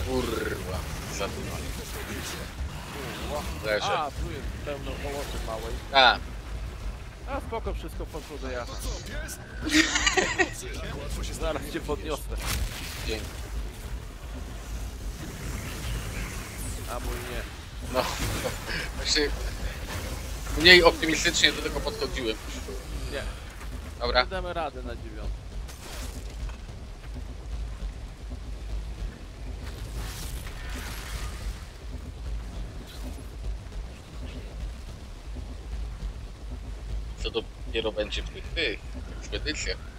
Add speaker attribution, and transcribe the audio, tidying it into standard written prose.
Speaker 1: Kurwa, zadumali. Leży.
Speaker 2: A, tu jest pełno poloty małej.
Speaker 1: A,
Speaker 2: A spoko, wszystko poszło do jachtu. Zaraz cię podniosę.
Speaker 1: dzięki.
Speaker 2: A mój nie.
Speaker 1: No, właśnie mniej optymistycznie do tego podchodziłem.
Speaker 2: Nie.
Speaker 1: Dobra,
Speaker 2: Nie damy radę na 9.
Speaker 1: co dopiero będzie w tych ekspedycjach.